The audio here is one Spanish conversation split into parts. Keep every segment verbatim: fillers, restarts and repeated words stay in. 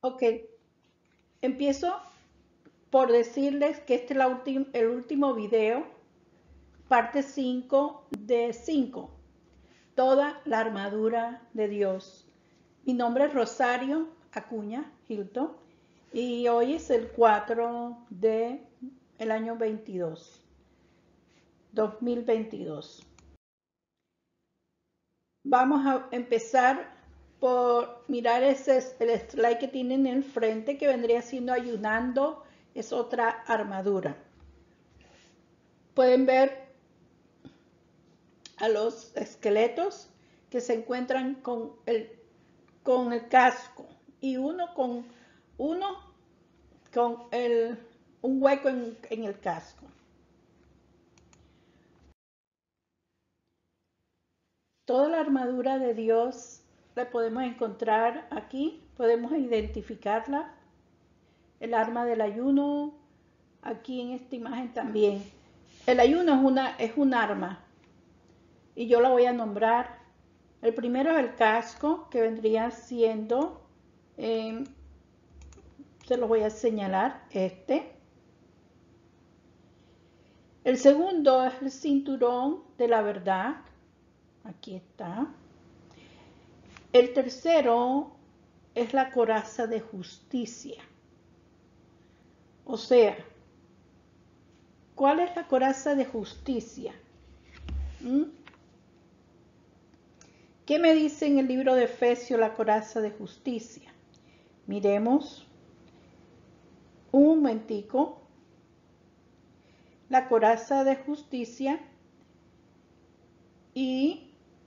Ok, empiezo por decirles que este es la ultim- el último video, parte cinco de cinco, toda la armadura de Dios. Mi nombre es Rosario Acuña Hilton y hoy es el cuatro de el año veintidós, dos mil veintidós. Vamos a empezar por mirar ese el slide que tienen en el frente, que vendría siendo ayunando, es otra armadura. Pueden ver a los esqueletos que se encuentran con el, con el casco y uno con uno con el, un hueco en, en el casco. Toda la armadura de Dios la podemos encontrar aquí, podemos identificarla. El arma del ayuno, aquí en esta imagen también. El ayuno es, una, es un arma y yo la voy a nombrar. El primero es el casco, que vendría siendo, eh, se lo voy a señalar, este. El segundo es el cinturón de la verdad, aquí está. El tercero es la coraza de justicia. O sea, ¿cuál es la coraza de justicia? ¿Mm? ¿Qué me dice en el libro de Efesios la coraza de justicia? Miremos un momentico. La coraza de justicia y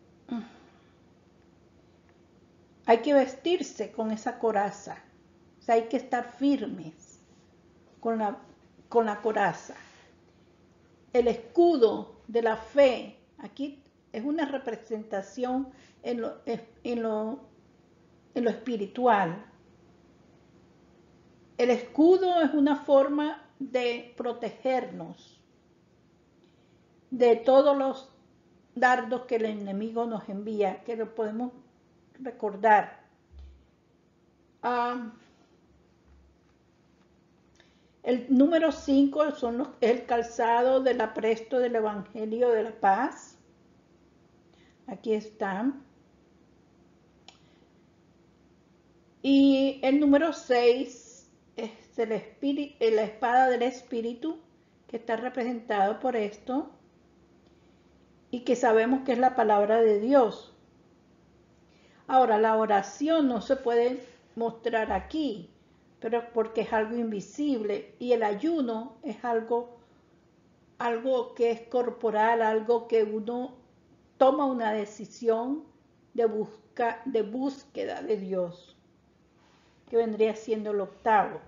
hay que vestirse con esa coraza. O sea, hay que estar firmes con la, con la coraza. El escudo de la fe, aquí es una representación en lo, en lo, en lo espiritual. El escudo es una forma de protegernos de todos los dardos que el enemigo nos envía, que lo podemos recordar. Uh, el número cinco son los, el calzado del apresto del Evangelio de la Paz. Aquí están. Y el número seis es el espíritu, la espada del Espíritu, que está representado por esto y que sabemos que es la palabra de Dios. Ahora, la oración no se puede mostrar aquí, pero porque es algo invisible, y el ayuno es algo, algo que es corporal, algo que uno toma una decisión de, busca, de búsqueda de Dios, que vendría siendo el octavo.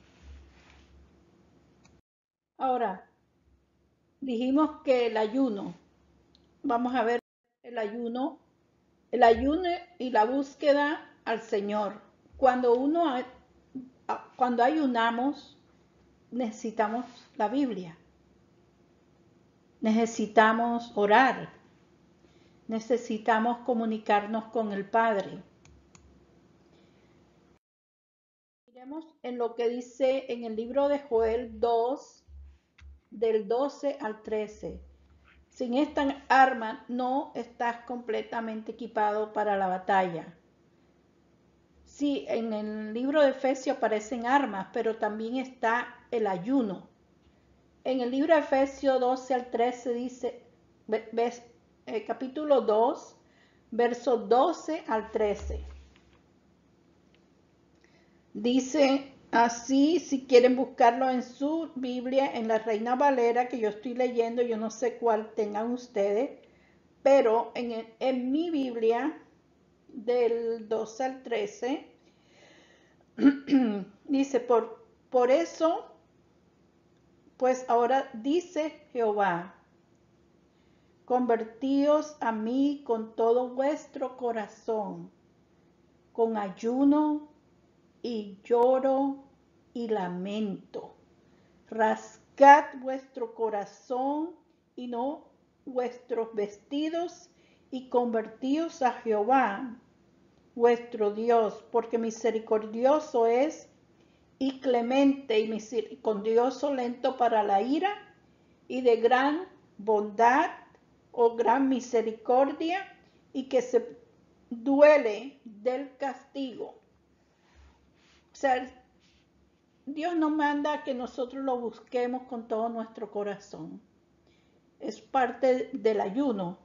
Ahora, dijimos que el ayuno, vamos a ver el ayuno, el ayuno y la búsqueda al Señor. Cuando uno, cuando ayunamos, necesitamos la Biblia, necesitamos orar, necesitamos comunicarnos con el Padre. Miremos en lo que dice en el libro de Joel dos, del doce al trece. Sin esta arma no estás completamente equipado para la batalla. Sí, en el libro de Efesios aparecen armas, pero también está el ayuno. En el libro de Efesios doce al trece dice, ves, eh, capítulo dos, versos doce al trece. Dice así, si quieren buscarlo en su Biblia, en la Reina Valera, que yo estoy leyendo, yo no sé cuál tengan ustedes, pero en, en mi Biblia, del doce al trece, dice, por, por eso, pues ahora dice Jehová, convertíos a mí con todo vuestro corazón, con ayuno y lloro y lamento. Rascad vuestro corazón y no vuestros vestidos y convertíos a Jehová, vuestro Dios, porque misericordioso es y clemente y misericordioso, lento para la ira y de gran bondad o gran misericordia, y que se duele del castigo. O sea, Dios nos manda que nosotros lo busquemos con todo nuestro corazón. Es parte del ayuno.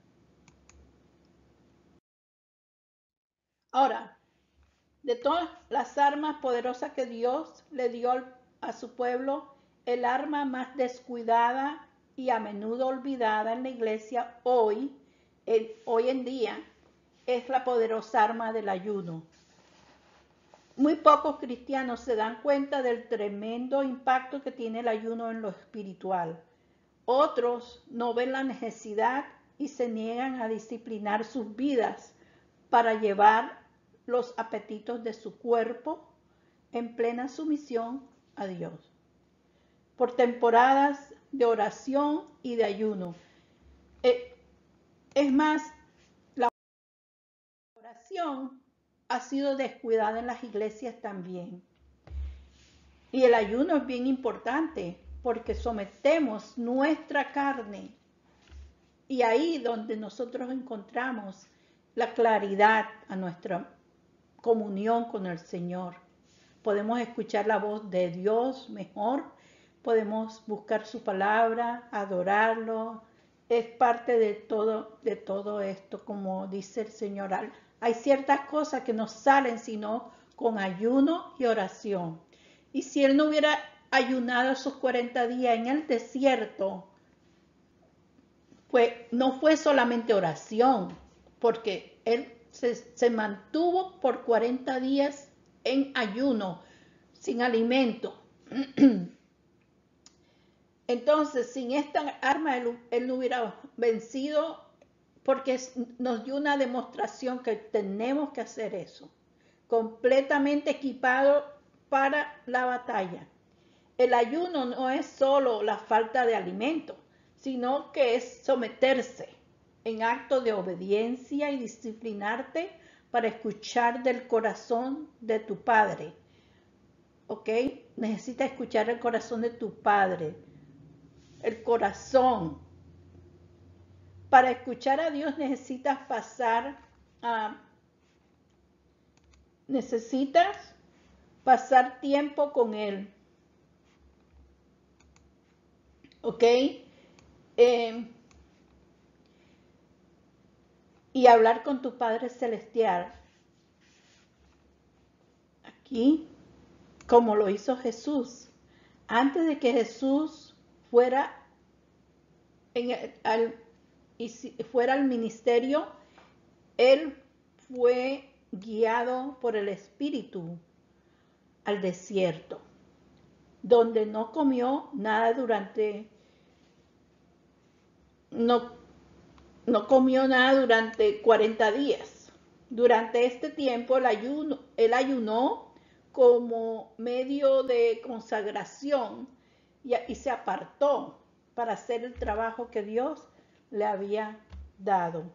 Ahora, de todas las armas poderosas que Dios le dio a su pueblo, el arma más descuidada y a menudo olvidada en la iglesia hoy, en, hoy en día, es la poderosa arma del ayuno. Muy pocos cristianos se dan cuenta del tremendo impacto que tiene el ayuno en lo espiritual. Otros no ven la necesidad y se niegan a disciplinar sus vidas para llevar los apetitos de su cuerpo en plena sumisión a Dios. Por temporadas de oración y de ayuno. Eh, es más, la oración ha sido descuidada en las iglesias también. Y el ayuno es bien importante porque sometemos nuestra carne, y ahí donde nosotros encontramos la claridad a nuestra comunión con el Señor. Podemos escuchar la voz de Dios mejor, podemos buscar su palabra, adorarlo. Es parte de todo, de todo esto, como dice el Señor. Hay ciertas cosas que no salen sino con ayuno y oración. Y si Él no hubiera ayunado esos cuarenta días en el desierto, pues no fue solamente oración, porque Él se, se mantuvo por cuarenta días en ayuno, sin alimento. Entonces, sin esta arma, él, él no hubiera vencido, porque es, nos dio una demostración que tenemos que hacer eso, completamente equipado para la batalla. El ayuno no es solo la falta de alimento, sino que es someterse en acto de obediencia y disciplinarte para escuchar del corazón de tu Padre. ¿Ok? Necesitas escuchar el corazón de tu Padre. El corazón. Para escuchar a Dios necesitas pasar a... Necesitas pasar tiempo con Él. ¿Ok? Eh, y hablar con tu Padre Celestial. Aquí, como lo hizo Jesús. Antes de que Jesús fuera, en el, al, y si, fuera al ministerio, Él fue guiado por el Espíritu al desierto, donde no comió nada durante, no, no comió nada durante cuarenta días. Durante este tiempo el ayuno, él ayunó como medio de consagración y, y se apartó para hacer el trabajo que Dios le había dado.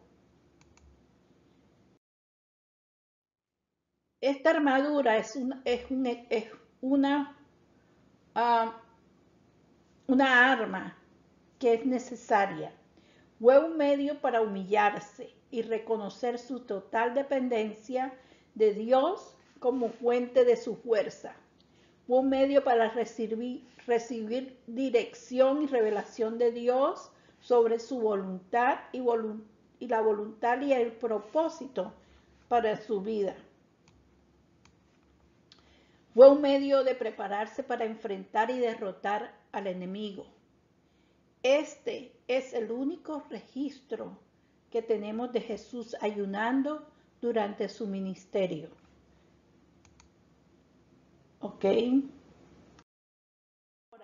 Esta armadura es una, es una, es una, uh, una arma que es necesaria. Fue un medio para humillarse y reconocer su total dependencia de Dios como fuente de su fuerza. Fue un medio para recibir, recibir dirección y revelación de Dios sobre su voluntad y, volu y la voluntad y el propósito para su vida. Fue un medio de prepararse para enfrentar y derrotar al enemigo. Este es el único registro que tenemos de Jesús ayunando durante su ministerio. ¿Ok? Ahora,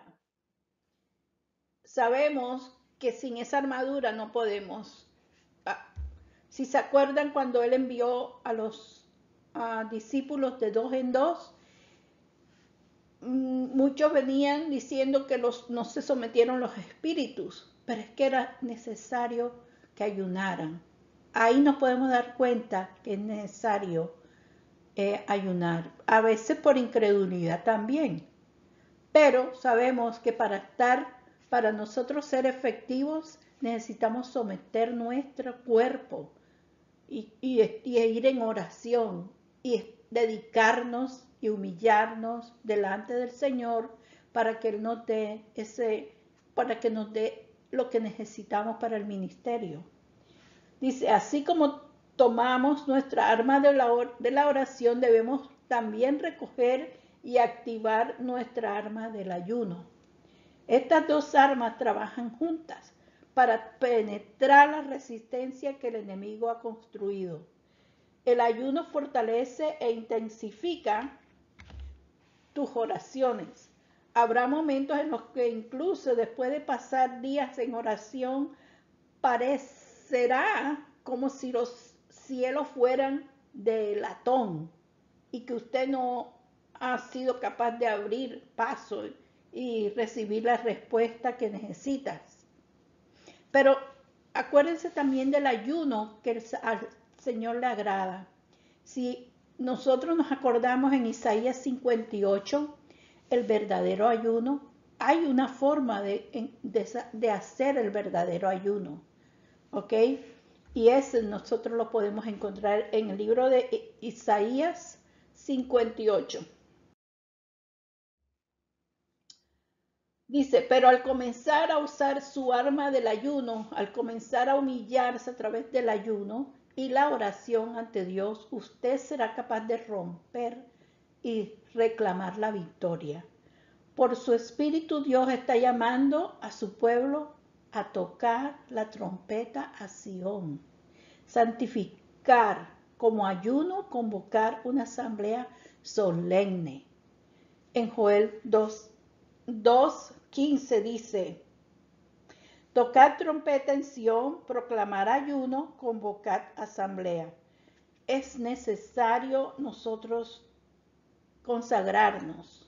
sabemos que sin esa armadura no podemos. Ah, si se acuerdan cuando Él envió a los a discípulos de dos en dos, muchos venían diciendo que los, no se sometieron los espíritus, pero es que era necesario que ayunaran ahí nos podemos dar cuenta que es necesario eh, ayunar, a veces por incredulidad también, pero sabemos que para estar, para nosotros ser efectivos, necesitamos someter nuestro cuerpo y, y, y ir en oración y dedicarnos y humillarnos delante del Señor para que Él nos dé ese, para que nos dé lo que necesitamos para el ministerio. Dice, así como tomamos nuestra arma de la, de la oración, debemos también recoger y activar nuestra arma del ayuno. Estas dos armas trabajan juntas para penetrar la resistencia que el enemigo ha construido. El ayuno fortalece e intensifica tus oraciones. Habrá momentos en los que incluso después de pasar días en oración, parecerá como si los cielos fueran de latón y que usted no ha sido capaz de abrir paso y recibir la respuesta que necesitas. Pero acuérdense también del ayuno que al Señor le agrada. Si nosotros nos acordamos en Isaías cincuenta y ocho, el verdadero ayuno, hay una forma de, de, de hacer el verdadero ayuno, ¿ok? Y ese nosotros lo podemos encontrar en el libro de Isaías cincuenta y ocho. Dice, pero al comenzar a usar su arma del ayuno, al comenzar a humillarse a través del ayuno y la oración ante Dios, usted será capaz de romper y reclamar la victoria. Por su espíritu, Dios está llamando a su pueblo a tocar la trompeta a Sión, santificar como ayuno, convocar una asamblea solemne. En Joel dos, quince dice, tocad trompeta en Sión, proclamar ayuno, convocad asamblea. Es necesario nosotros consagrarnos.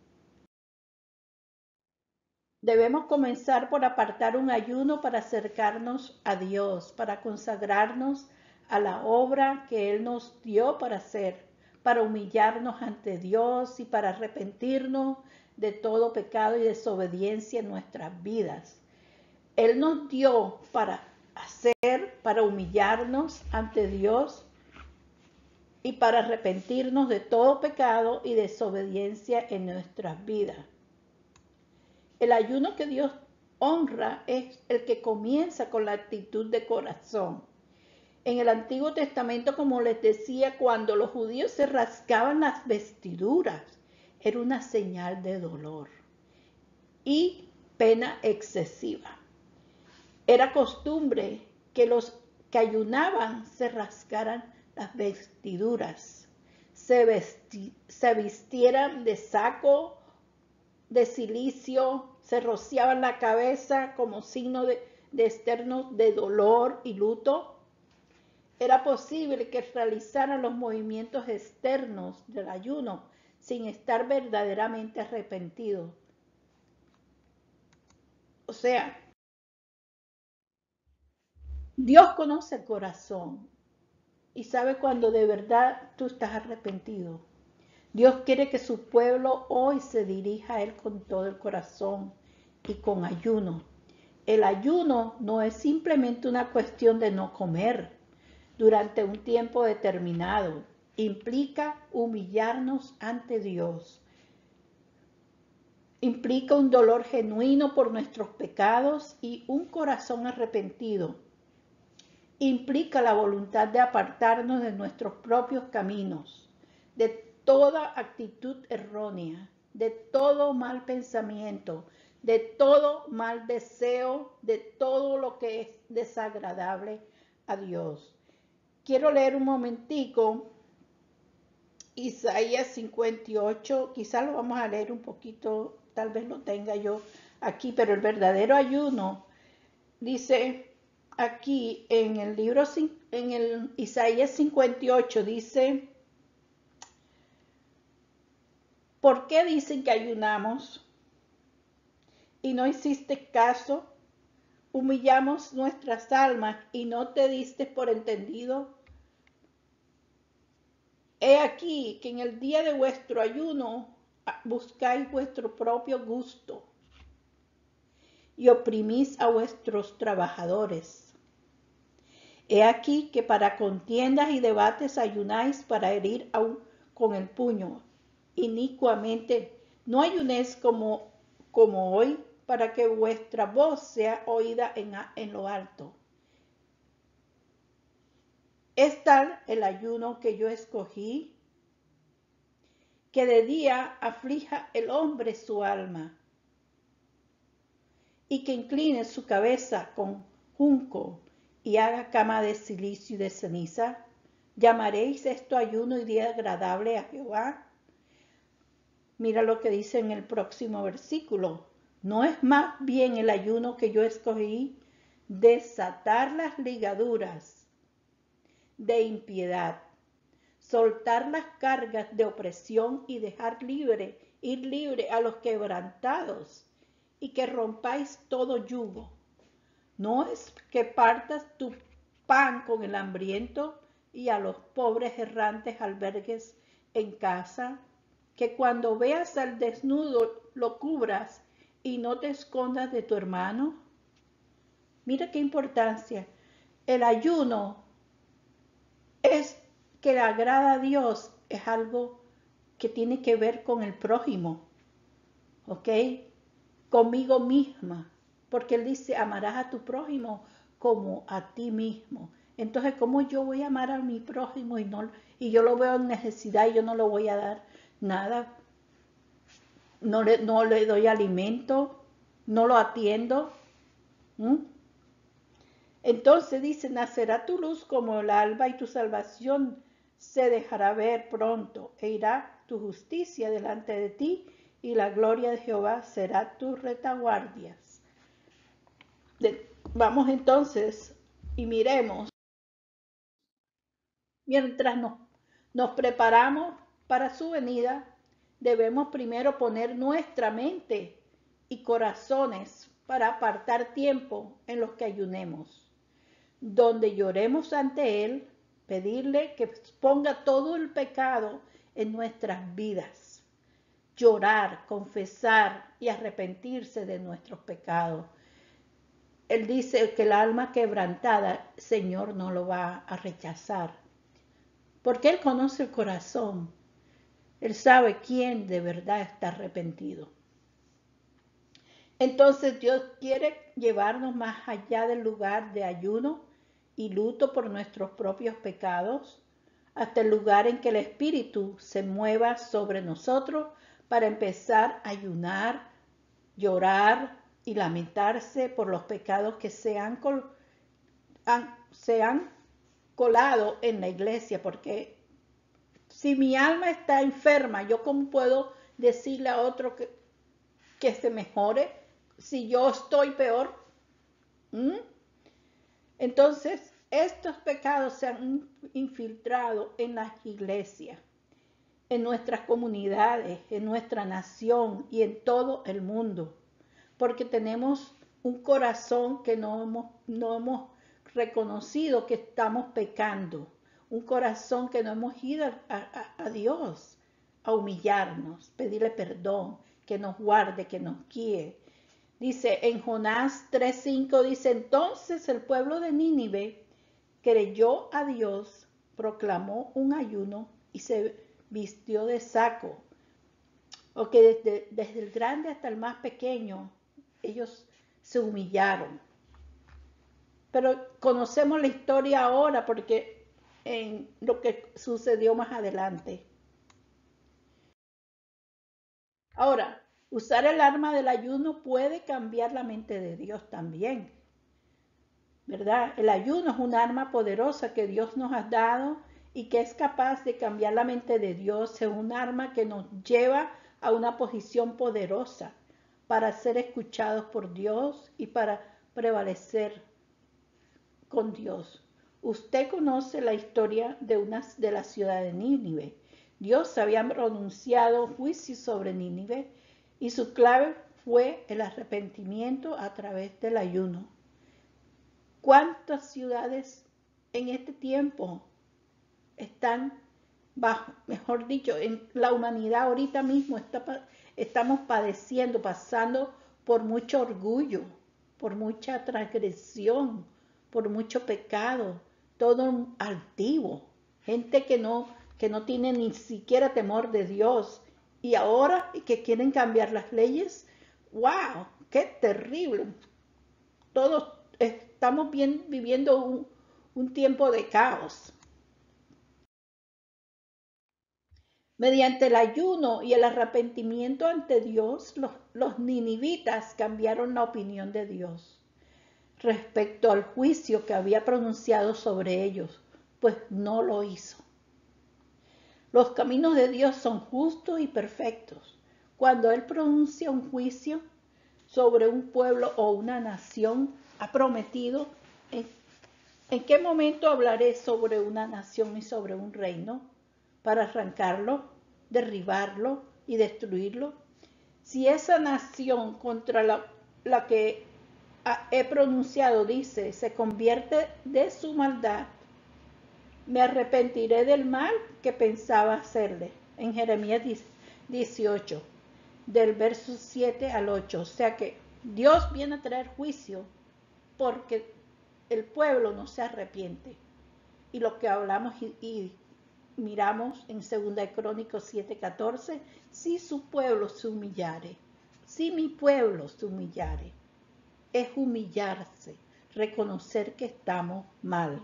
Debemos comenzar por apartar un ayuno para acercarnos a Dios, para consagrarnos a la obra que Él nos dio para hacer, para humillarnos ante Dios y para arrepentirnos de todo pecado y desobediencia en nuestras vidas. Él nos dio para hacer, para humillarnos ante Dios y para arrepentirnos de todo pecado y desobediencia en nuestras vidas. El ayuno que Dios honra es el que comienza con la actitud de corazón. En el Antiguo Testamento, como les decía, cuando los judíos se rascaban las vestiduras, era una señal de dolor y pena excesiva. Era costumbre que los que ayunaban se rascaran las vestiduras, se, vesti se vistieran de saco, de silicio, se rociaban la cabeza como signo de, de externo de dolor y luto. Era posible que realizaran los movimientos externos del ayuno sin estar verdaderamente arrepentidos. O sea, Dios conoce el corazón y sabe cuando de verdad tú estás arrepentido. Dios quiere que su pueblo hoy se dirija a Él con todo el corazón y con ayuno. El ayuno no es simplemente una cuestión de no comer durante un tiempo determinado. Implica humillarnos ante Dios. Implica un dolor genuino por nuestros pecados y un corazón arrepentido. Implica la voluntad de apartarnos de nuestros propios caminos, de toda actitud errónea, de todo mal pensamiento, de todo mal deseo, de todo lo que es desagradable a Dios. Quiero leer un momentico Isaías cincuenta y ocho, quizás lo vamos a leer un poquito, tal vez lo tenga yo aquí, pero el verdadero ayuno dice aquí en el libro, en el Isaías cincuenta y ocho dice, ¿por qué dicen que ayunamos y no hiciste caso? humillamos nuestras almas y no te diste por entendido. He aquí que en el día de vuestro ayuno buscáis vuestro propio gusto y oprimís a vuestros trabajadores. He aquí que para contiendas y debates ayunáis para herir aún con el puño. Inicuamente no ayunéis como, como hoy, para que vuestra voz sea oída en, en lo alto. Es tal el ayuno que yo escogí, que de día aflija el hombre su alma, y que incline su cabeza con junco y haga cama de silicio y de ceniza. ¿Llamaréis esto ayuno y día agradable a Jehová? Mira lo que dice en el próximo versículo. ¿No es más bien el ayuno que yo escogí desatar las ligaduras de impiedad, soltar las cargas de opresión y dejar libre, ir libre a los quebrantados, y que rompáis todo yugo? ¿No es que partas tu pan con el hambriento y a los pobres errantes albergues en casa? Que cuando veas al desnudo lo cubras y no te escondas de tu hermano. Mira qué importancia. El ayuno es que le agrada a Dios, es algo que tiene que ver con el prójimo, ¿ok? Conmigo misma, porque Él dice, amarás a tu prójimo como a ti mismo. Entonces, ¿cómo yo voy a amar a mi prójimo y, no, y yo lo veo en necesidad y yo no le voy a dar nada? No le, no le doy alimento, no lo atiendo. ¿Mm? Entonces dice, nacerá tu luz como el alba y tu salvación se dejará ver pronto, e irá tu justicia delante de ti, y la gloria de Jehová será tu retaguardia. De, vamos entonces y miremos, mientras nos, nos preparamos para su venida, debemos primero poner nuestra mente y corazones para apartar tiempo en los que ayunemos, donde lloremos ante Él, pedirle que ponga todo el pecado en nuestras vidas, llorar, confesar y arrepentirse de nuestros pecados. Él dice que el alma quebrantada, Señor, no lo va a rechazar, porque Él conoce el corazón. Él sabe quién de verdad está arrepentido. Entonces Dios quiere llevarnos más allá del lugar de ayuno y luto por nuestros propios pecados, hasta el lugar en que el Espíritu se mueva sobre nosotros para empezar a ayunar, llorar y lamentarse por los pecados que se han, col han, se han colado en la iglesia, porque si mi alma está enferma, ¿yo cómo puedo decirle a otro que, que se mejore si yo estoy peor? ¿Mm? Entonces, estos pecados se han infiltrado en las iglesias, en nuestras comunidades, en nuestra nación y en todo el mundo, porque tenemos un corazón que no hemos, no hemos reconocido que estamos pecando, un corazón que no hemos ido a, a, a Dios a humillarnos, pedirle perdón, que nos guarde, que nos guíe. Dice en Jonás tres cinco, dice, entonces el pueblo de Nínive creyó a Dios, proclamó un ayuno y se vistió de saco. O que desde, desde el grande hasta el más pequeño, ellos se humillaron. Pero conocemos la historia ahora porque en lo que sucedió más adelante. Ahora, usar el arma del ayuno puede cambiar la mente de Dios también, ¿verdad? El ayuno es un arma poderosa que Dios nos ha dado y que es capaz de cambiar la mente de Dios. Es un arma que nos lleva a una posición poderosa para ser escuchados por Dios y para prevalecer con Dios. Usted conoce la historia de, una, de la ciudad de Nínive. Dios había pronunciado juicio sobre Nínive y su clave fue el arrepentimiento a través del ayuno. ¿Cuántas ciudades en este tiempo están bajo, mejor dicho, en la humanidad ahorita mismo está, estamos padeciendo, pasando por mucho orgullo, por mucha transgresión, por mucho pecado, todo altivo, gente que no, que no tiene ni siquiera temor de Dios y ahora que quieren cambiar las leyes? ¡Wow! ¡Qué terrible! Todos estamos bien, viviendo un, un tiempo de caos. Mediante el ayuno y el arrepentimiento ante Dios, los, los ninivitas cambiaron la opinión de Dios respecto al juicio que había pronunciado sobre ellos, pues no lo hizo. Los caminos de Dios son justos y perfectos. Cuando Él pronuncia un juicio sobre un pueblo o una nación, ha prometido, ¿en, en qué momento hablaré sobre una nación y sobre un reino? Para arrancarlo, derribarlo y destruirlo. Si esa nación contra la, la que he pronunciado dice, se convierte de su maldad, me arrepentiré del mal que pensaba hacerle. En Jeremías dieciocho, del verso siete al ocho. O sea que Dios viene a traer juicio porque el pueblo no se arrepiente. Y lo que hablamos y, y miramos en segunda de Crónicos siete catorce, si su pueblo se humillare, si mi pueblo se humillare, es humillarse, reconocer que estamos mal.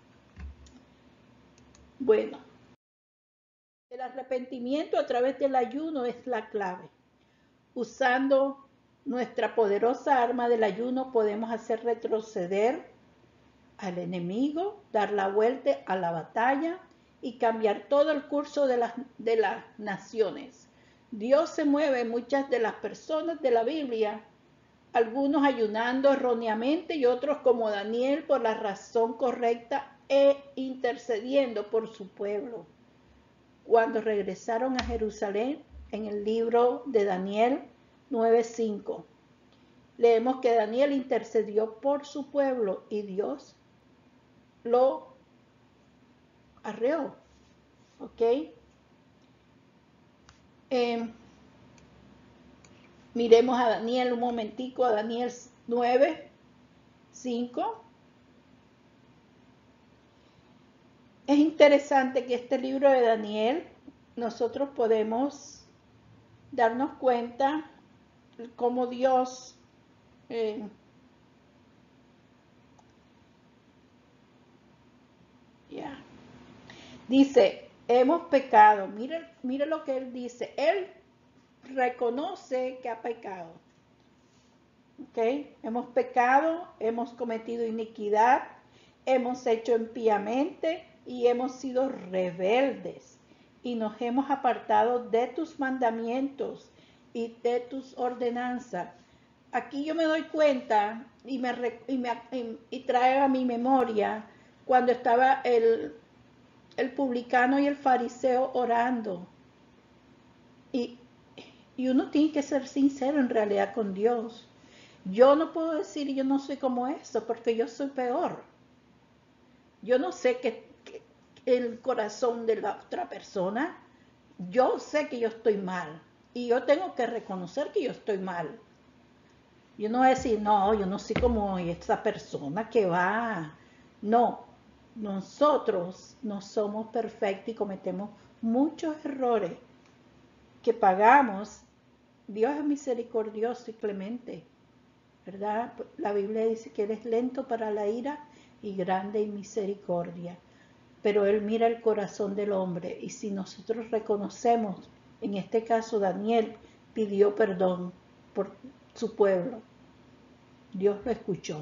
Bueno, el arrepentimiento a través del ayuno es la clave. Usando nuestra poderosa arma del ayuno podemos hacer retroceder al enemigo, dar la vuelta a la batalla y cambiar todo el curso de las, de las naciones. Dios se mueve en muchas de las personas de la Biblia, algunos ayunando erróneamente y otros como Daniel por la razón correcta e intercediendo por su pueblo. Cuando regresaron a Jerusalén, en el libro de Daniel nueve cinco, leemos que Daniel intercedió por su pueblo y Dios lo arreó. ¿Ok? Eh, miremos a Daniel un momentico, a Daniel nueve cinco. Es interesante que este libro de Daniel nosotros podemos darnos cuenta cómo Dios eh, yeah, dice, hemos pecado. Mire, mire lo que él dice. Él reconoce que ha pecado. ¿Okay? Hemos pecado, hemos cometido iniquidad, hemos hecho impíamente y hemos sido rebeldes y nos hemos apartado de tus mandamientos y de tus ordenanzas. Aquí yo me doy cuenta y, me, y, me, y, y trae a mi memoria cuando estaba el, el publicano y el fariseo orando. Y, y uno tiene que ser sincero en realidad con Dios. Yo no puedo decir yo no soy como eso porque yo soy peor. Yo no sé qué el corazón de la otra persona. Yo sé que yo estoy mal y yo tengo que reconocer que yo estoy mal. Yo no voy a decir, no, yo no soy como esa persona que va. No, nosotros no somos perfectos y cometemos muchos errores que pagamos. Dios es misericordioso y clemente, ¿verdad? La Biblia dice que Él es lento para la ira y grande en misericordia. Pero Él mira el corazón del hombre y si nosotros reconocemos, en este caso Daniel pidió perdón por su pueblo, Dios lo escuchó.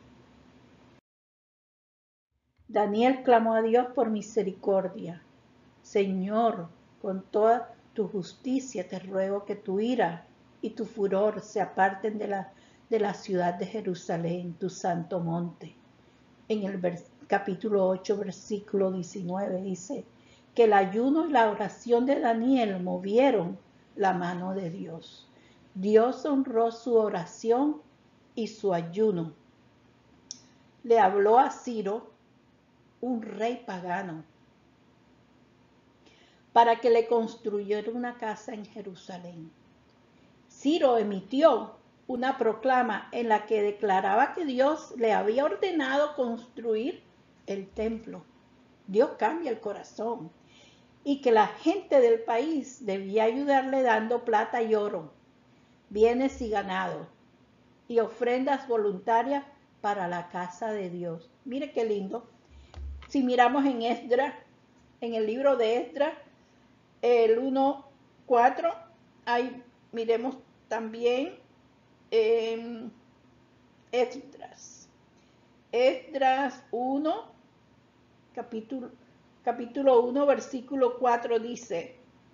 Daniel clamó a Dios por misericordia. Señor, con toda tu justicia te ruego que tu ira y tu furor se aparten de la, de la ciudad de Jerusalén, tu santo monte. En el capítulo ocho, versículo diecinueve dice que el ayuno y la oración de Daniel movieron la mano de Dios. Dios honró su oración y su ayuno. le habló a Ciro, un rey pagano, para que le construyera una casa en Jerusalén. Ciro emitió una proclama en la que declaraba que Dios le había ordenado construir el templo. Dios cambia el corazón. Y que la gente del país debía ayudarle dando plata y oro, bienes y ganado, y ofrendas voluntarias para la casa de Dios. Mire qué lindo. Si miramos en Esdras, en el libro de Esdras, el uno cuatro, ahí miremos también eh, Esdras. Esdras uno, capítulo, capítulo uno, versículo cuatro dice: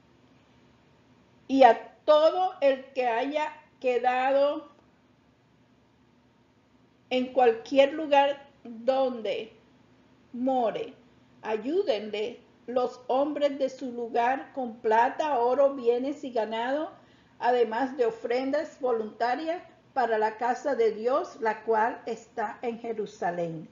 y a todo el que haya quedado en cualquier lugar donde more, ayúdenle los hombres de su lugar con plata, oro, bienes y ganado, además de ofrendas voluntarias para la casa de Dios, la cual está en Jerusalén.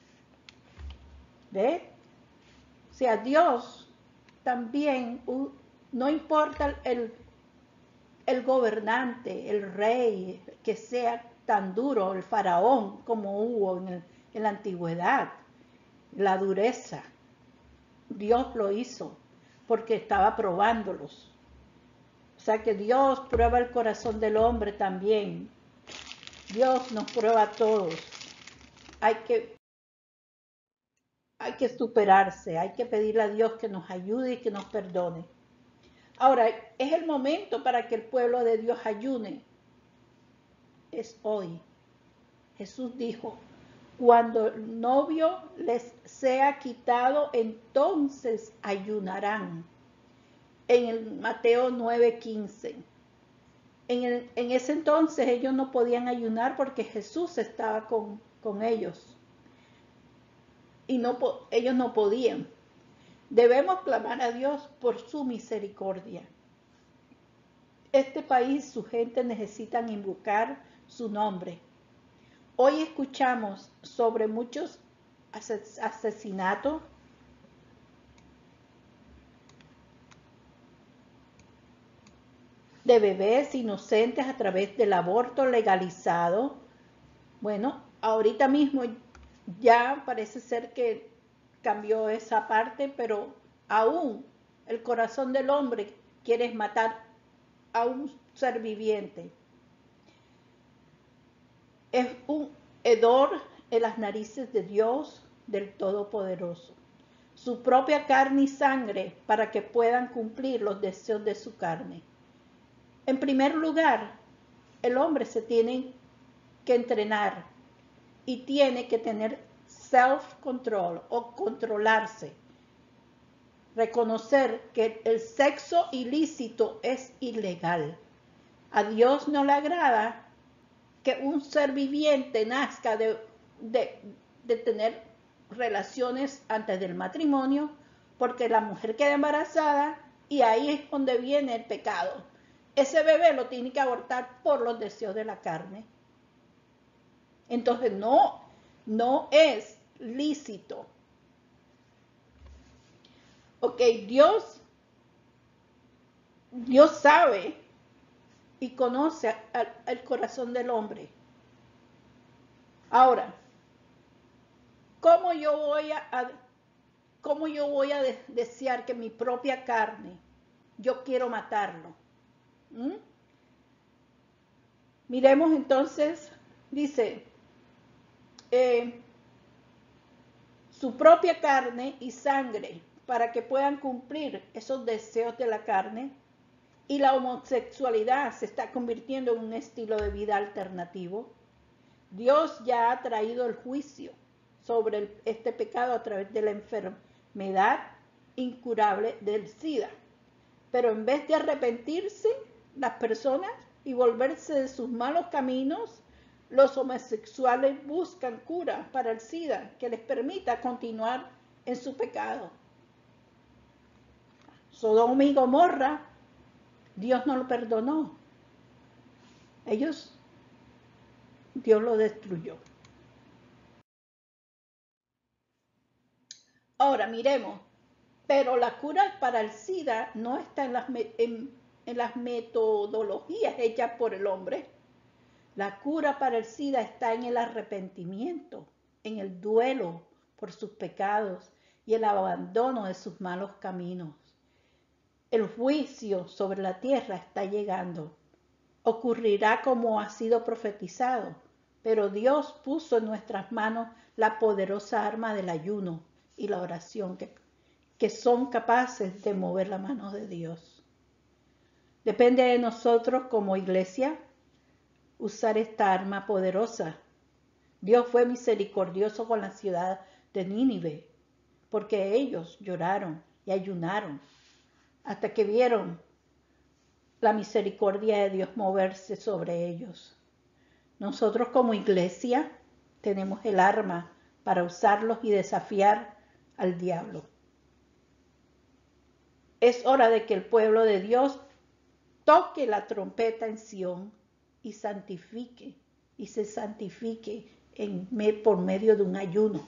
¿Ve? O sea, Dios también, no importa el, el gobernante, el rey, que sea tan duro, el faraón, como hubo en, el, en la antigüedad, la dureza, Dios lo hizo porque estaba probándolos. O sea que Dios prueba el corazón del hombre también. Dios nos prueba a todos. Hay que, hay que superarse, hay que pedirle a Dios que nos ayude y que nos perdone. Ahora, es el momento para que el pueblo de Dios ayune. Es hoy. Jesús dijo: cuando el novio les sea quitado, entonces ayunarán. En el Mateo nueve quince. En, el, en ese entonces ellos no podían ayunar porque Jesús estaba con, con ellos. Y no, ellos no podían. Debemos clamar a Dios por su misericordia. Este país, su gente necesitan invocar su nombre. Hoy escuchamos sobre muchos asesinatos, de bebés inocentes a través del aborto legalizado. Bueno, ahorita mismo ya parece ser que cambió esa parte, pero aún el corazón del hombre quiere matar a un ser viviente. Es un hedor en las narices de Dios, del Todopoderoso. Su propia carne y sangre para que puedan cumplir los deseos de su carne. En primer lugar, el hombre se tiene que entrenar y tiene que tener self-control o controlarse. Reconocer que el sexo ilícito es ilegal. A Dios no le agrada que un ser viviente nazca de, de, de tener relaciones antes del matrimonio, porque la mujer queda embarazada y ahí es donde viene el pecado. Ese bebé lo tiene que abortar por los deseos de la carne. Entonces no, no es lícito. Ok, Dios, Dios sabe y conoce al, al corazón del hombre. Ahora, ¿cómo yo voy a, a cómo yo voy a de, desear que mi propia carne, yo quiero matarlo? ¿Mm? Miremos entonces, dice, eh, su propia carne y sangre para que puedan cumplir esos deseos de la carne, y la homosexualidad se está convirtiendo en un estilo de vida alternativo. Dios ya ha traído el juicio sobre el, este pecado a través de la enfermedad incurable del SIDA. Pero en vez de arrepentirse las personas y volverse de sus malos caminos, los homosexuales buscan cura para el SIDA que les permita continuar en su pecado. Sodoma y Gomorra, Dios no lo perdonó. Ellos, Dios lo destruyó. Ahora miremos, pero la cura para el SIDA no está en las, en, en las metodologías hechas por el hombre. La cura para el SIDA está en el arrepentimiento, en el duelo por sus pecados y el abandono de sus malos caminos. El juicio sobre la tierra está llegando. Ocurrirá como ha sido profetizado, pero Dios puso en nuestras manos la poderosa arma del ayuno y la oración que, que son capaces de mover la mano de Dios. Depende de nosotros como iglesia usar esta arma poderosa. Dios fue misericordioso con la ciudad de Nínive, porque ellos lloraron y ayunaron hasta que vieron la misericordia de Dios moverse sobre ellos. Nosotros como iglesia tenemos el arma para usarlos y desafiar al diablo. Es hora de que el pueblo de Dios toque la trompeta en Sión y santifique y se santifique en, por medio de un ayuno.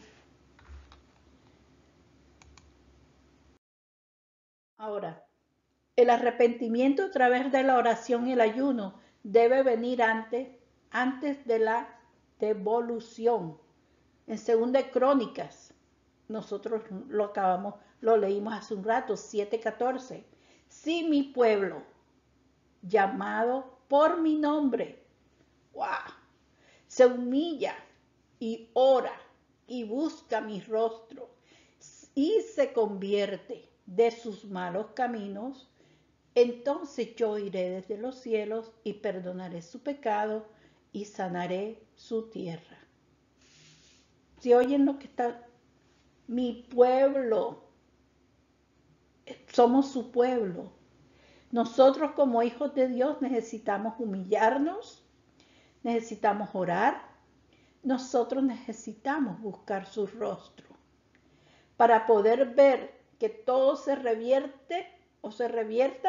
Ahora, el arrepentimiento a través de la oración y el ayuno debe venir antes, antes de la devolución. En Segunda de Crónicas, nosotros lo acabamos, lo leímos hace un rato, siete catorce. Si mi pueblo, llamado por mi nombre, wow, se humilla y ora y busca mi rostro y se convierte de sus malos caminos, entonces yo iré desde los cielos y perdonaré su pecado y sanaré su tierra. Si oyen lo que está, mi pueblo, somos su pueblo. Nosotros como hijos de Dios necesitamos humillarnos, necesitamos orar, nosotros necesitamos buscar su rostro para poder ver que todo se revierte o se revierta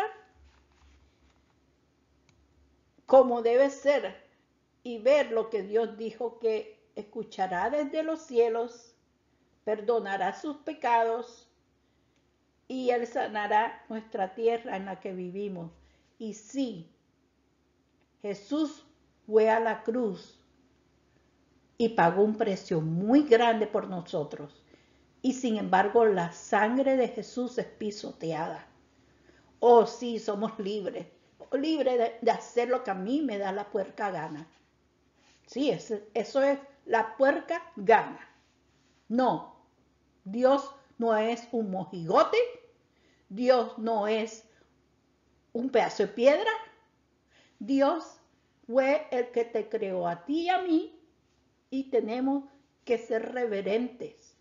como debe ser y ver lo que Dios dijo que escuchará desde los cielos, perdonará sus pecados y Él sanará nuestra tierra en la que vivimos. Y sí, Jesús fue a la cruz y pagó un precio muy grande por nosotros. Y sin embargo, la sangre de Jesús es pisoteada. Oh, sí, somos libres. Libres de, de hacer lo que a mí me da la puerca gana. Sí, eso, eso es la puerca gana. No, Dios no es un mojigote. Dios no es un pedazo de piedra. Dios fue el que te creó a ti y a mí y tenemos que ser reverentes,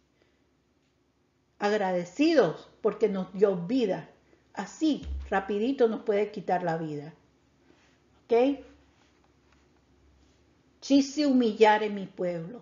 agradecidos porque nos dio vida. Así, rapidito nos puede quitar la vida. ¿Ok? Si se humillare mi pueblo.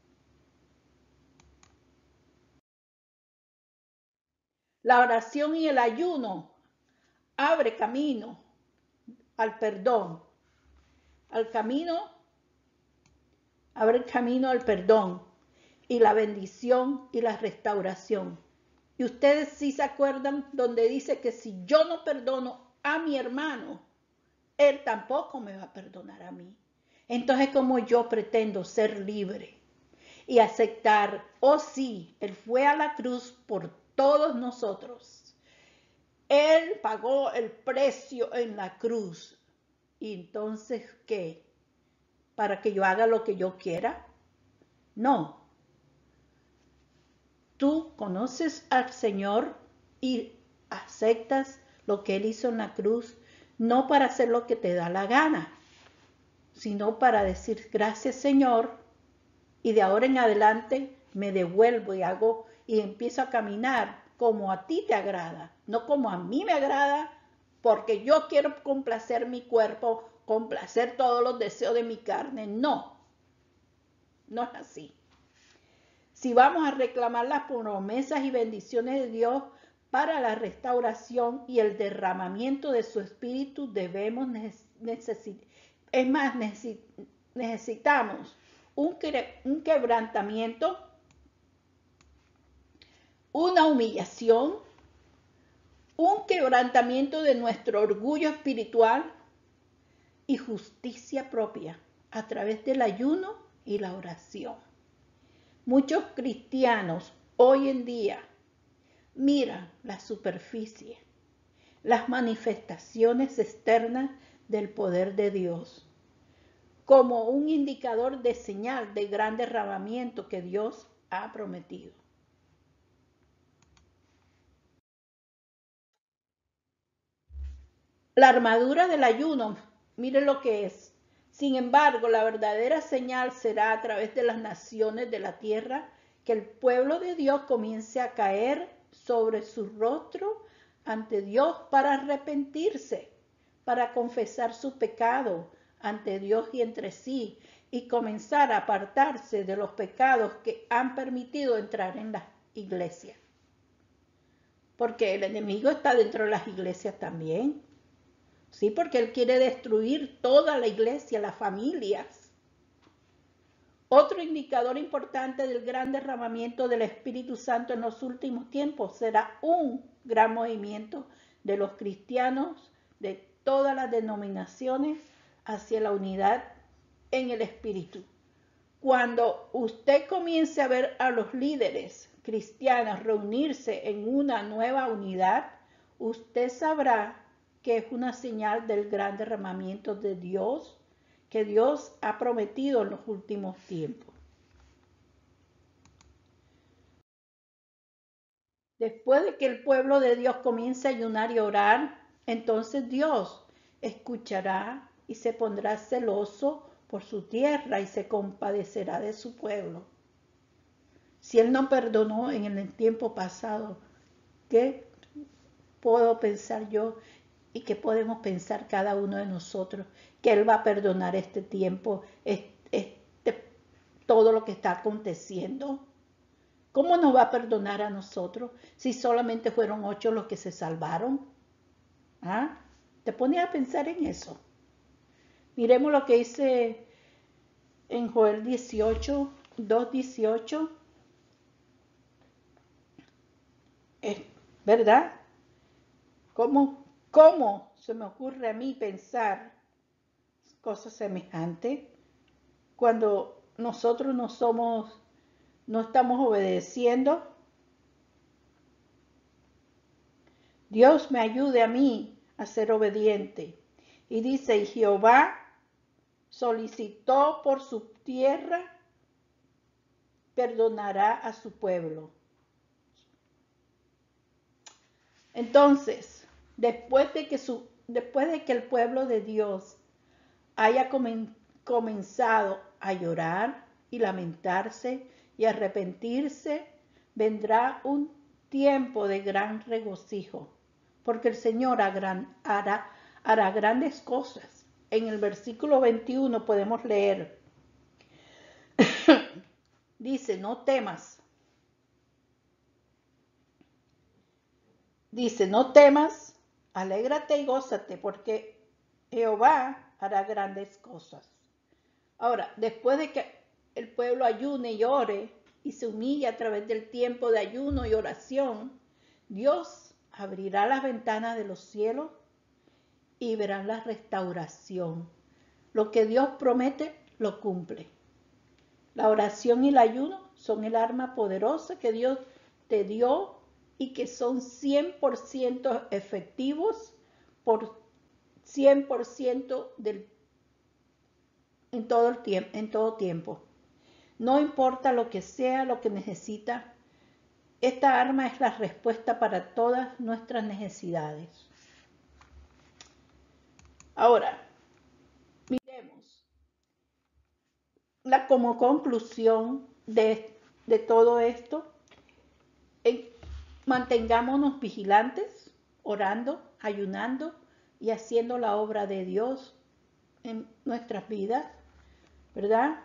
La oración y el ayuno abre camino al perdón, al camino, abre camino al perdón y la bendición y la restauración. Y ustedes sí se acuerdan donde dice que si yo no perdono a mi hermano, él tampoco me va a perdonar a mí. Entonces, ¿cómo yo pretendo ser libre y aceptar, oh sí, Él fue a la cruz por todos nosotros? Él pagó el precio en la cruz. ¿Y entonces qué? ¿Para que yo haga lo que yo quiera? No. Tú conoces al Señor y aceptas lo que Él hizo en la cruz, no para hacer lo que te da la gana, sino para decir gracias Señor y de ahora en adelante me devuelvo y hago y empiezo a caminar como a ti te agrada, no como a mí me agrada, porque yo quiero complacer mi cuerpo, complacer todos los deseos de mi carne. No, no es así. Si vamos a reclamar las promesas y bendiciones de Dios para la restauración y el derramamiento de su espíritu, debemos necesitar, es más, necesitamos un, un quebrantamiento, una humillación, un quebrantamiento de nuestro orgullo espiritual y justicia propia a través del ayuno y la oración. Muchos cristianos hoy en día miran la superficie, las manifestaciones externas del poder de Dios, como un indicador de señal de gran derramamiento que Dios ha prometido. La armadura del ayuno, mire lo que es. Sin embargo, la verdadera señal será a través de las naciones de la tierra que el pueblo de Dios comience a caer sobre su rostro ante Dios para arrepentirse, para confesar su pecado ante Dios y entre sí, y comenzar a apartarse de los pecados que han permitido entrar en las iglesias. Porque el enemigo está dentro de las iglesias también. Sí, porque él quiere destruir toda la iglesia, las familias. Otro indicador importante del gran derramamiento del Espíritu Santo en los últimos tiempos será un gran movimiento de los cristianos de todas las denominaciones hacia la unidad en el Espíritu. Cuando usted comience a ver a los líderes cristianos reunirse en una nueva unidad, usted sabrá que es una señal del gran derramamiento de Dios que Dios ha prometido en los últimos tiempos. Después de que el pueblo de Dios comience a ayunar y orar, entonces Dios escuchará y se pondrá celoso por su tierra y se compadecerá de su pueblo. Si Él no perdonó en el tiempo pasado, ¿qué puedo pensar yo y qué podemos pensar cada uno de nosotros? Que Él va a perdonar este tiempo, este, este, todo lo que está aconteciendo. ¿Cómo nos va a perdonar a nosotros si solamente fueron ocho los que se salvaron? ¿Ah? ¿Te pones a pensar en eso? Miremos lo que dice en Joel dieciocho, dos dieciocho. Es verdad. ¿Cómo, ¿Cómo se me ocurre a mí pensar cosas semejantes cuando nosotros no somos, no estamos obedeciendo? Dios me ayude a mí a ser obediente. Y dice, y Jehová solicitó por su tierra, perdonará a su pueblo. Entonces, después de que, su, después de que el pueblo de Dios haya comen, comenzado a llorar y lamentarse y arrepentirse, vendrá un tiempo de gran regocijo, porque el Señor hará, hará, hará grandes cosas. En el versículo veintiuno podemos leer, dice, no temas. Dice, no temas, alégrate y gózate, porque Jehová hará grandes cosas. Ahora, después de que el pueblo ayune y ore y se humille a través del tiempo de ayuno y oración, Dios abrirá las ventanas de los cielos y verán la restauración. Lo que Dios promete, lo cumple. La oración y el ayuno son el arma poderosa que Dios te dio y que son cien por ciento efectivos por cien por ciento del, en, todo el tiempo, en todo tiempo. No importa lo que sea, lo que necesita, esta arma es la respuesta para todas nuestras necesidades. Ahora, miremos la, como conclusión de, de todo esto. En, mantengámonos vigilantes, orando, ayunando y haciendo la obra de Dios en nuestras vidas, ¿verdad?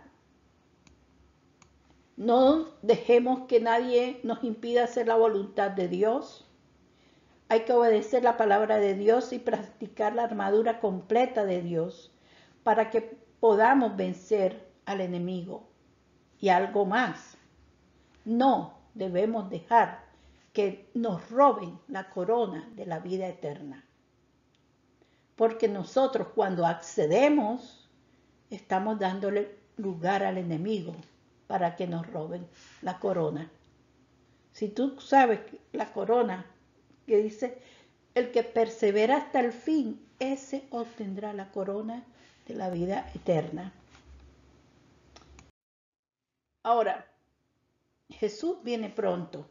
No dejemos que nadie nos impida hacer la voluntad de Dios. Hay que obedecer la palabra de Dios y practicar la armadura completa de Dios para que podamos vencer al enemigo. Y algo más, no debemos dejar que nos roben la corona de la vida eterna. Porque nosotros cuando accedemos, estamos dándole lugar al enemigo para que nos roben la corona. Si tú sabes la corona que dice, el que persevera hasta el fin, ese obtendrá la corona de la vida eterna. Ahora, Jesús viene pronto.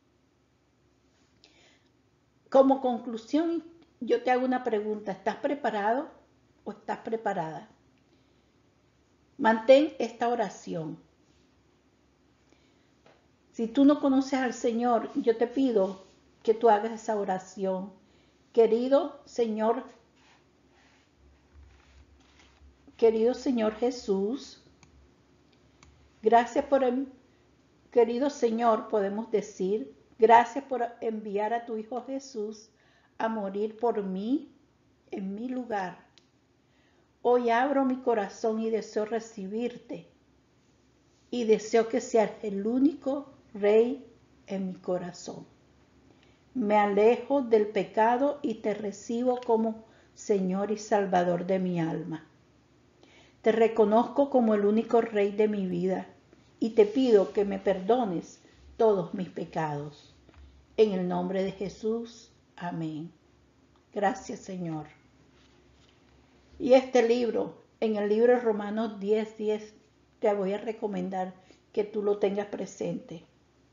Como conclusión, yo te hago una pregunta. ¿Estás preparado o estás preparada? Mantén esta oración. Si tú no conoces al Señor, yo te pido que tú hagas esa oración. Querido Señor, querido Señor Jesús, gracias por, el, querido Señor, podemos decir, gracias por enviar a tu Hijo Jesús a morir por mí en mi lugar. Hoy abro mi corazón y deseo recibirte y deseo que seas el único Rey en mi corazón. Me alejo del pecado y te recibo como Señor y Salvador de mi alma. Te reconozco como el único Rey de mi vida y te pido que me perdones todos mis pecados. En el nombre de Jesús, amén. Gracias, Señor. Y este libro, en el libro de Romanos diez, diez, te voy a recomendar que tú lo tengas presente.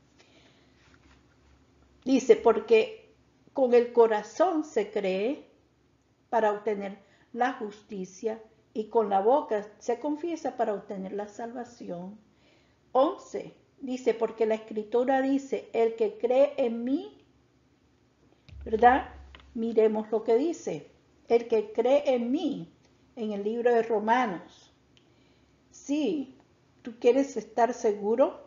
Dice, porque con el corazón se cree para obtener la justicia y con la boca se confiesa para obtener la salvación. once. Dice, porque la Escritura dice, el que cree en mí, ¿verdad? Miremos lo que dice. El que cree en mí, en el libro de Romanos. Sí, tú quieres estar seguro.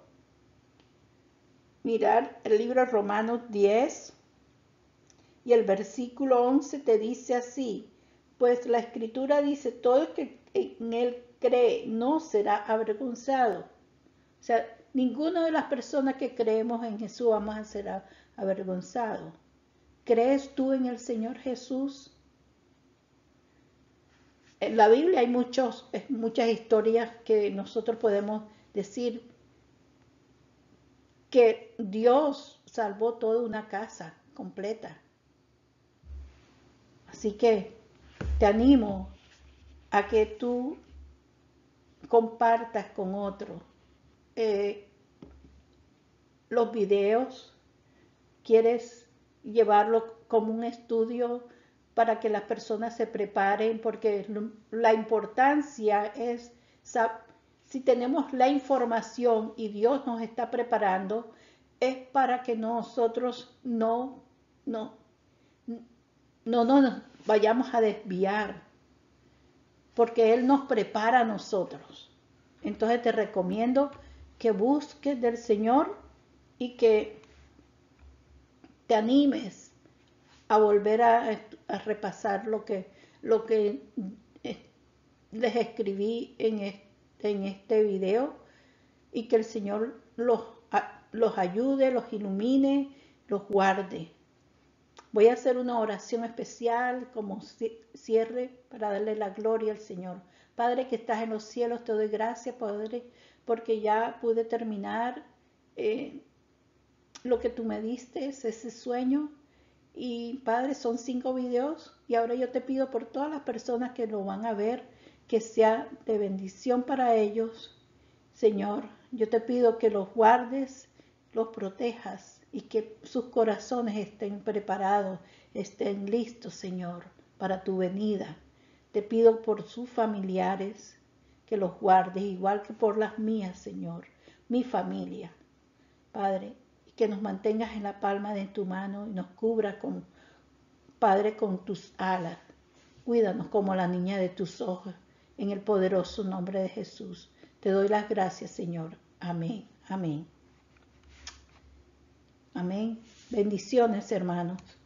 Mirar el libro de Romanos diez y el versículo once te dice así, pues la Escritura dice, todo el que en él cree no será avergonzado. O sea, ninguna de las personas que creemos en Jesús vamos a ser avergonzados. ¿Crees tú en el Señor Jesús? En la Biblia hay muchos, muchas historias que nosotros podemos decir que Dios salvó toda una casa completa. Así que te animo a que tú compartas con otros eh, los videos. Quieres llevarlo como un estudio para que las personas se preparen, porque la importancia es saber. Si tenemos la información y Dios nos está preparando, es para que nosotros no, no, no, no nos vayamos a desviar, porque Él nos prepara a nosotros. Entonces te recomiendo que busques del Señor y que te animes a volver a, a repasar lo que, lo que les escribí en este en este video y que el Señor los, los ayude, los ilumine, los guarde. Voy a hacer una oración especial como cierre para darle la gloria al Señor. Padre que estás en los cielos, te doy gracias, Padre, porque ya pude terminar eh, lo que tú me diste, ese sueño. Y Padre, son cinco videos y ahora yo te pido por todas las personas que lo van a ver, que sea de bendición para ellos. Señor, yo te pido que los guardes, los protejas y que sus corazones estén preparados, estén listos, Señor, para tu venida. Te pido por sus familiares que los guardes, igual que por las mías, Señor, mi familia. Padre, que nos mantengas en la palma de tu mano y nos cubra con, Padre, con tus alas. Cuídanos como la niña de tus ojos. En el poderoso nombre de Jesús. Te doy las gracias, Señor. Amén. Amén. Amén. Bendiciones, hermanos.